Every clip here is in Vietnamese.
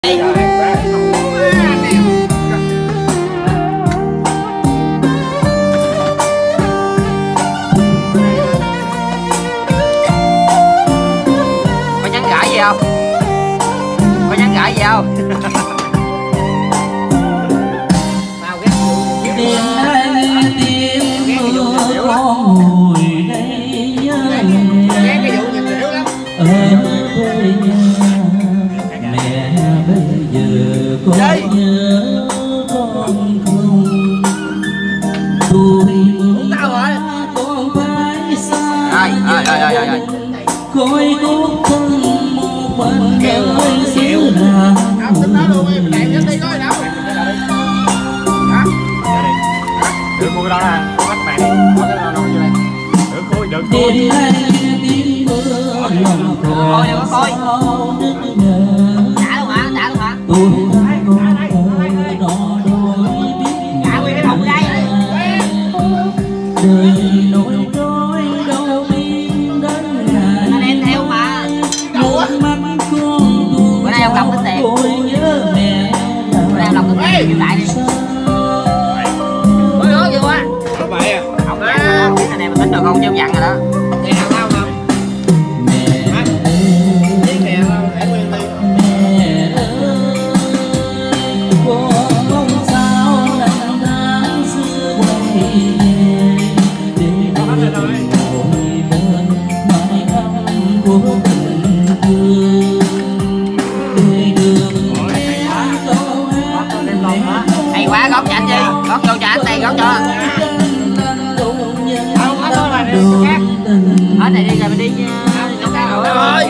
nhắn gửi gì không? Có nhắn gửi gì không? Khôi cốt thân một phần đời xứ nào tính đó luôn em đẹp nhất đi coi đâu hả được mua cái đó nè các bạn đi có cái nào chưa đây được khôi được khôi tiếng mưa lòng khôi Có khôi trả luôn hả tôi con đỏ đôi biết trả nguyên cái thùng đây đời nỗi đôi đâu biết đến ngày anh em theo mà bữa nay ông Long tính tiền bữa nay ông Long tính tiền hiện tại đi mới nói chưa quá vậy à ông anh em mình tính được không chứ ông dặn rồi đó nghe nào không không hay quá góp cho anh đi góp vô cho anh đây góp cho ở này đi rồi mình đi chỗ khác rồi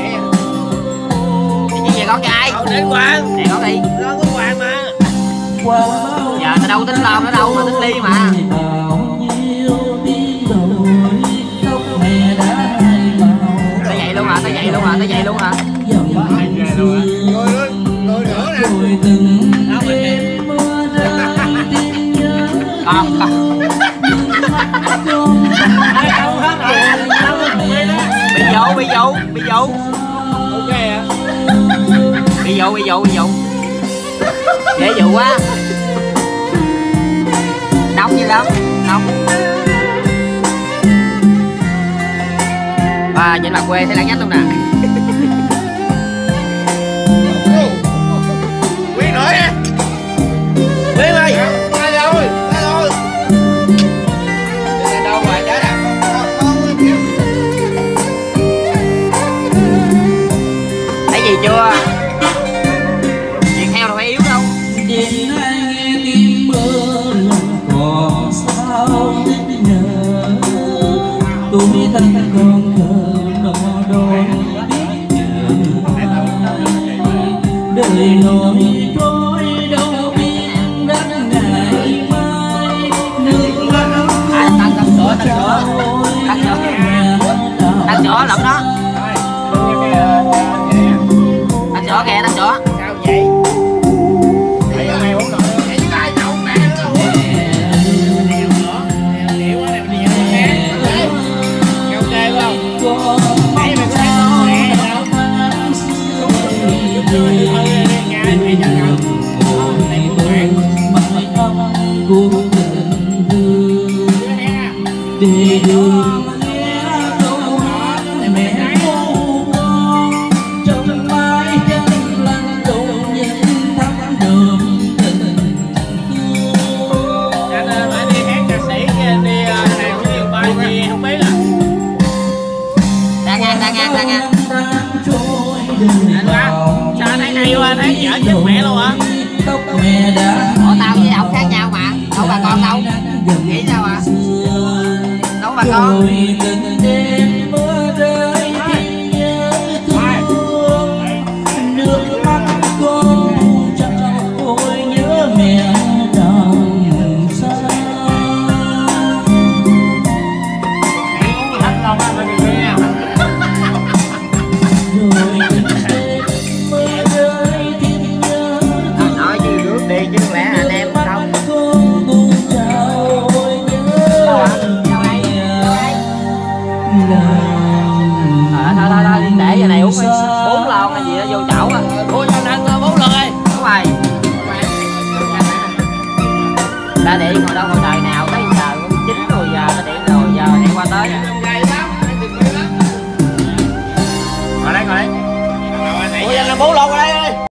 đi về góp cho ai đến Quang này góp đi nó có Quang mà giờ tao đâu tính lo nữa đâu mà tính ly mà tới vậy luôn hả tới vậy luôn hả tới vậy luôn hả còn bị dụ ok ạ bị dụ dễ dụ quá nóng như lắm nóng và nhìn mặt quê thấy lãng nhách luôn nè Quyên nữa nha Quyên ơi ai rồi đi đâu rồi chết à thấy gì chưa chuyện heo đâu phải yếu đâu đêm nay nghe tiếng mưa lòng còn sao tích nhớ tôi thân con thơ nó đôi biết đời nỗi trôi đâu biết đến ngày mai nước mắt tăng chỗ lẫn đó tăng chỗ kìa tăng chỗ sao vậy mày uống nổi vậy chứ ai nhậu mẹ luôn liệu quá này mình đi ăn mẹ kêu kê không mày mày sao mẹ đâu ngày mày cho nhau này một bạn mãi âm của tình thương để đường đang ăn anh quá sao thấy hay quá thấy dở chết mẹ luôn hả ủa tao với ông khác nhau mà đâu bà con đâu nghĩ sao à đâu bà con nói chứ nước đi chứ không lẽ anh em không ta điện ngồi đâu ngồi đời nào tới giờ cũng 9 10 giờ ta điện rồi giờ này qua tới.